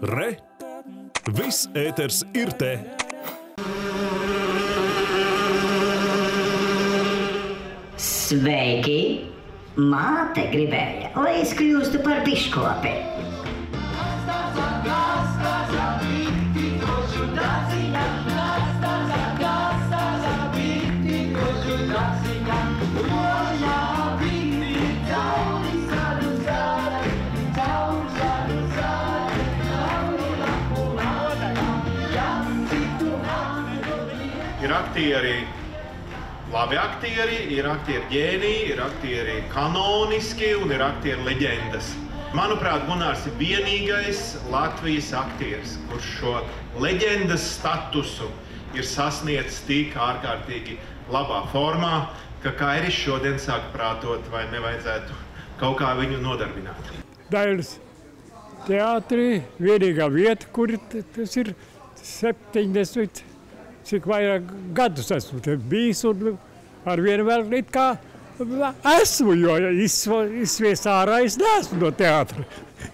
Re! Viss ēters ir te! Sveiki! Māte gribēja, lai es kļūstu par biškopi. Ir aktieri, labi aktieri, ir aktieri ģēniji, ir aktieri kanoniski un ir aktieri leģendas. Manuprāt, Gunārs ir vienīgais Latvijas aktieris, kurš šo leģendas statusu ir sasniedzis tik ārkārtīgi labā formā, ka Kairis šodien sāk prātot, vai nevajadzētu kaut kā viņu nodarbināt. Dailes teātrī vienīgā vieta, kur tas ir 70, cik vairāk gadus esmu te bijis un ar vienu vēl it kā esmu, jo izsvies ārā es neesmu no teātra.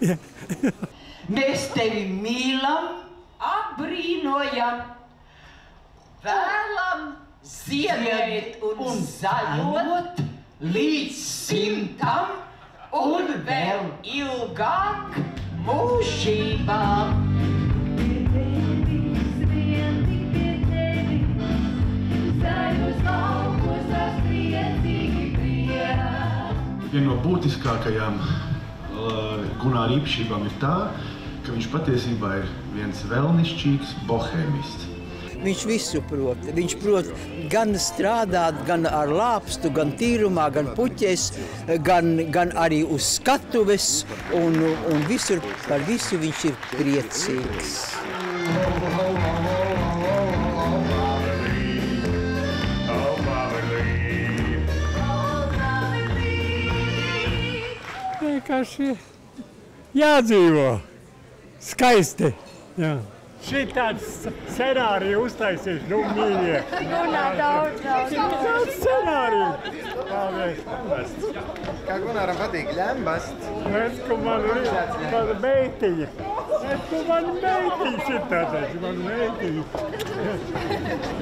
Mēs tevi mīlam, apbrīnojam, vēlam ziedēt un zaļot līdz 100 un vēl ilgāk mūžībā. Viena no būtiskākajām Gunāra īpašībām ir tā, ka viņš patiesībā ir viens vēlnišķīgs bohēmists. Viņš visu prot. Viņš prot gan strādāt, gan ar lāpstu, gan tīrumā, gan puķēs, gan arī uz skatuves, un visur par visu viņš ir priecīgs. Vienkārši jādzīvo skaisti. Jā. Šitāds scenāriju uztaisīšu, nu mīļie. Daudz scenāriju. Paldies. Kā Gunāram patīk ļembast? Redz, ko man meitiņa. Redz, ko man meitiņa šitāds, man meitiņa.